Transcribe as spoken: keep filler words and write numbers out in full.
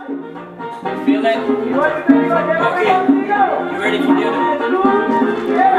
Feel it? Okay. You ready for the other one?